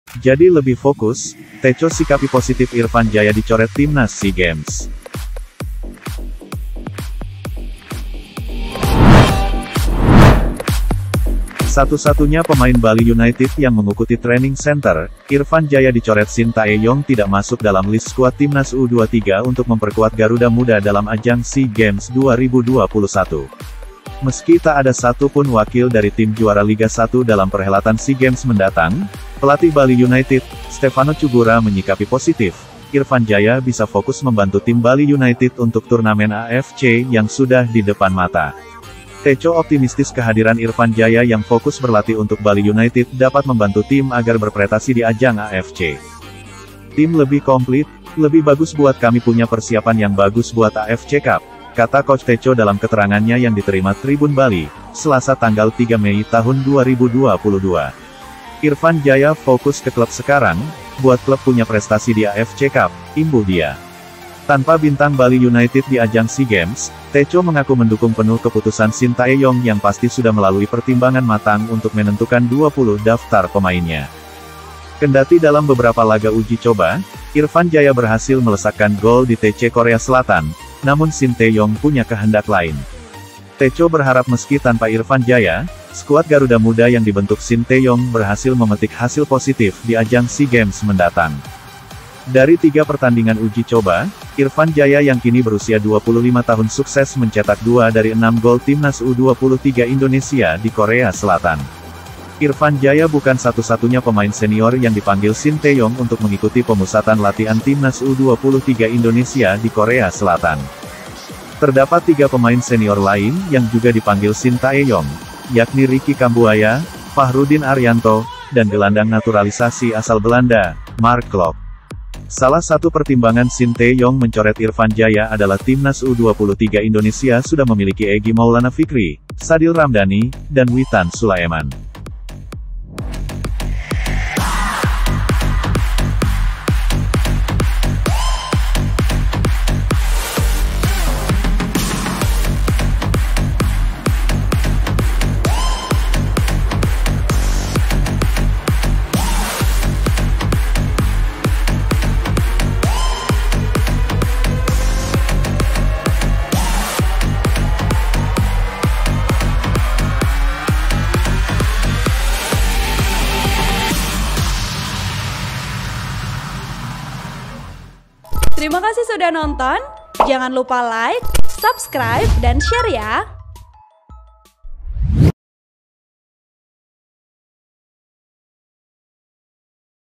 Jadi lebih fokus, Teco sikapi positif Irfan Jaya dicoret timnas SEA Games. Satu-satunya pemain Bali United yang mengikuti training center, Irfan Jaya dicoret. Shin Tae-yong tidak masuk dalam list skuad timnas U23 untuk memperkuat Garuda Muda dalam ajang SEA Games 2021. Meski tak ada satupun wakil dari tim juara Liga 1 dalam perhelatan SEA Games mendatang, pelatih Bali United, Stefano Cugura menyikapi positif. Irfan Jaya bisa fokus membantu tim Bali United untuk turnamen AFC yang sudah di depan mata. Teco optimistis kehadiran Irfan Jaya yang fokus berlatih untuk Bali United dapat membantu tim agar berprestasi di ajang AFC. Tim lebih komplit, lebih bagus buat kami, punya persiapan yang bagus buat AFC Cup, kata Coach Teco dalam keterangannya yang diterima Tribun Bali, Selasa tanggal 3 Mei tahun 2022. Irfan Jaya fokus ke klub sekarang, buat klub punya prestasi di AFC Cup, imbuh dia. Tanpa bintang Bali United di ajang SEA Games, Teco mengaku mendukung penuh keputusan Shin Tae-yong yang pasti sudah melalui pertimbangan matang untuk menentukan 20 daftar pemainnya. Kendati dalam beberapa laga uji coba, Irfan Jaya berhasil melesakkan gol di TC Korea Selatan, namun Shin Tae-yong punya kehendak lain. Teco berharap meski tanpa Irfan Jaya, skuad Garuda Muda yang dibentuk Shin Tae-yong berhasil memetik hasil positif di ajang SEA Games mendatang. Dari 3 pertandingan uji coba, Irfan Jaya yang kini berusia 25 tahun sukses mencetak 2 dari 6 gol timnas U23 Indonesia di Korea Selatan. Irfan Jaya bukan satu-satunya pemain senior yang dipanggil Shin Tae-yong untuk mengikuti pemusatan latihan timnas U23 Indonesia di Korea Selatan. Terdapat 3 pemain senior lain yang juga dipanggil Shin Tae-yong, yakni Ricky Kambuaya, Fahrudin Arianto, dan gelandang naturalisasi asal Belanda, Mark Klok. Salah satu pertimbangan Shin Tae-yong mencoret Irfan Jaya adalah timnas U23 Indonesia sudah memiliki Egy Maulana Fikri, Sadil Ramdhani, dan Witan Sulaiman. Terima kasih sudah nonton, jangan lupa like, subscribe, dan share ya!